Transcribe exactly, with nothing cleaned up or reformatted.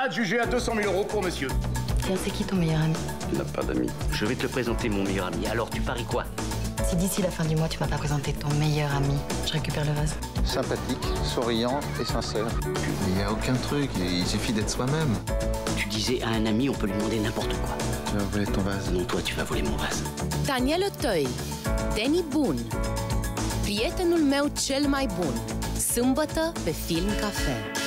adjugé à deux cent mille euros pour monsieur. Tiens, c'est qui ton meilleur ami? Il n'a pas d'amis. Je vais te le présenter, mon meilleur ami. Alors, tu paries quoi? Si d'ici la fin du mois, tu m'as pas présenté ton meilleur ami, je récupère le vase. Sympathique, souriant et sincère. Il n'y a aucun truc, il suffit d'être soi-même. Tu disais à un ami, on peut lui demander n'importe quoi. Tu vas voler ton vase. Non, toi, tu vas voler mon vase. Daniel Otoi, Danny Bun, prietenul meu cel mai bun, sâmbătă pe Film Cafe.